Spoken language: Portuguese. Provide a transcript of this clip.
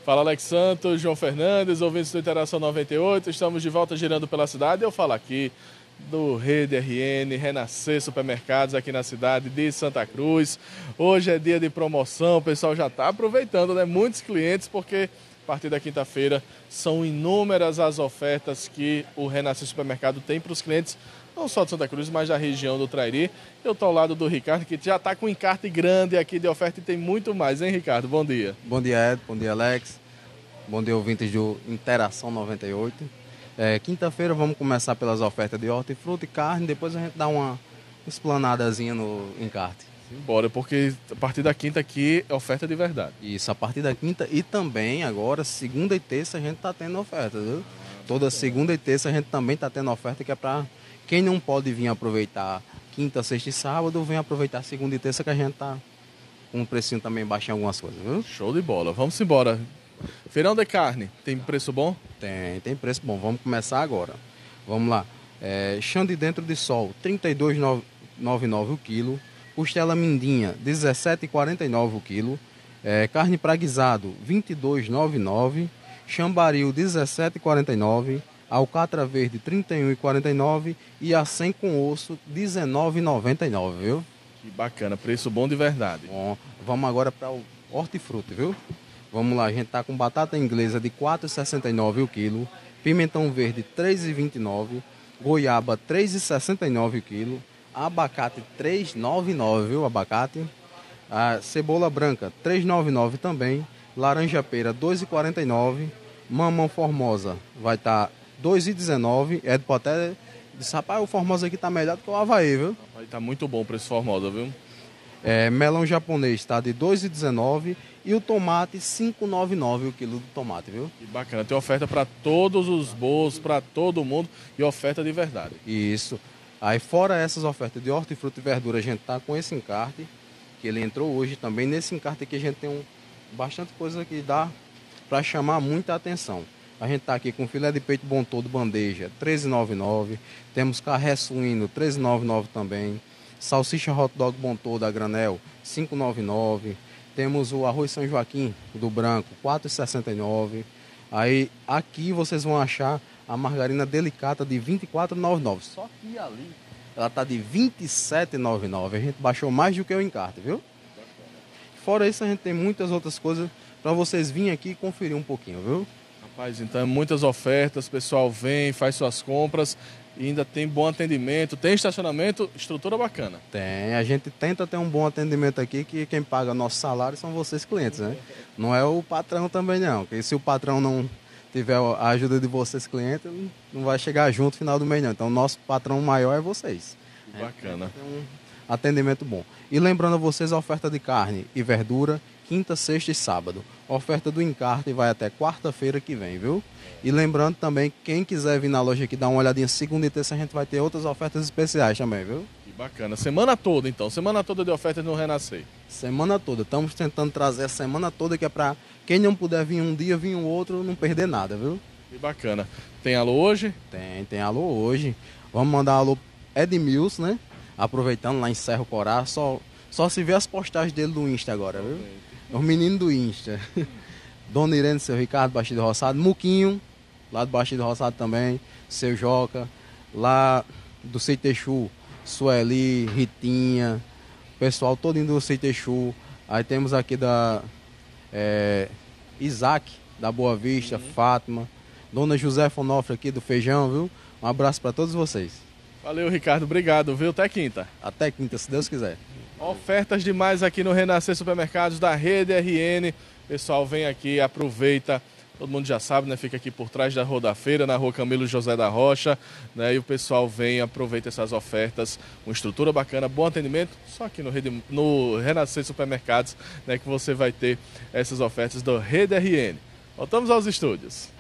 Fala Alex Santos, João Fernandes, ouvintes do Interação 98, estamos de volta girando pela cidade. Eu falo aqui do Rede RN, Renascer Supermercados aqui na cidade de Santa Cruz. Hoje é dia de promoção, o pessoal já está aproveitando, né? Muitos clientes, porque a partir da quinta-feira são inúmeras as ofertas que o Renascer Supermercado tem para os clientes, não só de Santa Cruz, mas da região do Trairi. Eu estou ao lado do Ricardo, que já está com um encarte grande aqui de oferta e tem muito mais, hein, Ricardo? Bom dia. Bom dia, Ed. Bom dia, Alex. Bom dia, ouvintes do Interação 98. Quinta-feira vamos começar pelas ofertas de hortifruti e carne, depois a gente dá uma explanadazinha no encarte. Bora, porque a partir da quinta aqui é oferta de verdade. Isso, a partir da quinta e também agora, segunda e terça, a gente está tendo oferta, viu? Toda segunda e terça a gente também está tendo oferta, que é para quem não pode vir aproveitar quinta, sexta e sábado, vem aproveitar segunda e terça, que a gente está com um precinho também baixo em algumas coisas, viu? Show de bola, vamos embora. Feirão de carne, tem preço bom? Tem preço bom. Vamos começar agora. Vamos lá. Chão de dentro de sol, R$ 32,99 o quilo. Costela mindinha, R$ 17,49 o quilo. Carne praguizado, R$ 22,99. Chambaril, R$ 17,49. Alcatra verde, R$ 31,49. E a 100 com osso, R$ 19,99, viu? Que bacana, preço bom de verdade. Bom, vamos agora para o hortifruti, viu? Vamos lá, a gente tá com batata inglesa de R$ 4,69 o quilo, pimentão verde R$ 3,29, goiaba R$ 3,69 o quilo, abacate R$ 3,99, viu, abacate, a cebola branca R$ 3,99 também, laranja pera R$ 2,49, mamão formosa vai estar R$ 2,19, até disse, rapaz, o formosa aqui tá melhor do que o Havaí, viu? Rapaz, tá muito bom o preço formosa, viu? Melão japonês está de R$ 2,19 e o tomate R$ 5,99 o quilo do tomate, viu? Que bacana, tem oferta para todos os bolsos, para todo mundo e oferta de verdade. Isso. Aí fora essas ofertas de hortifruti e verdura, a gente tá com esse encarte, que ele entrou hoje também. Nesse encarte aqui a gente tem bastante coisa que dá para chamar muita atenção. A gente tá aqui com filé de peito bom todo bandeja, R$ 13,99. Temos carré suíno, R$ 13,99 também. Salsicha hot dog bom todo a granel, R$ 5,99. Temos o arroz São Joaquim do branco, R$ 4,69. Aí aqui vocês vão achar a margarina delicata de R$ 24,99. Só que ali ela tá de R$ 27,99. A gente baixou mais do que o encarte, viu? Fora isso, a gente tem muitas outras coisas para vocês virem aqui e conferir um pouquinho, viu? Rapaz, então muitas ofertas, o pessoal vem, faz suas compras e ainda tem bom atendimento, tem estacionamento, estrutura bacana. Tem, a gente tenta ter um bom atendimento aqui, que quem paga nosso salário são vocês clientes, né? Não é o patrão também não, porque se o patrão não tiver a ajuda de vocês clientes, não vai chegar junto no final do mês não. Então o nosso patrão maior é vocês. Que bacana. Tem um atendimento bom. E lembrando a vocês a oferta de carne e verdura, quinta, sexta e sábado. A oferta do encarte vai até quarta-feira que vem, viu? E lembrando também, quem quiser vir na loja aqui dar uma olhadinha segunda e terça, a gente vai ter outras ofertas especiais também, viu? Que bacana. Semana toda, então. Semana toda de ofertas no Renascer. Semana toda. Estamos tentando trazer a semana toda, que é para quem não puder vir um dia, vir o outro, não perder nada, viu? Que bacana. Tem alô hoje? Tem alô hoje. Vamos mandar alô Edmilson, né? Aproveitando lá em Serra Corá, só se vê as postagens dele do Insta agora, viu? Os meninos do Insta. Dona Irene, seu Ricardo, Baixo do Roçado. Muquinho, lá do Baixo do Roçado também. Seu Joca. Lá do Seitexu, Sueli, Ritinha. Pessoal todo indo do Seitexu. Aí temos aqui da Isaac, da Boa Vista, Fátima. Dona José Fonofre aqui do Feijão, viu? Um abraço para todos vocês. Valeu, Ricardo. Obrigado, viu? Até quinta. Até quinta, se Deus quiser. Ofertas demais aqui no Renascer Supermercados da Rede RN. Pessoal, vem aqui, aproveita. Todo mundo já sabe, né? Fica aqui por trás da Rua da Feira, na Rua Camilo José da Rocha, né? E o pessoal vem, aproveita essas ofertas, uma estrutura bacana, bom atendimento. Só aqui no Renascer Supermercados, né? Que você vai ter essas ofertas da Rede RN. Voltamos aos estúdios.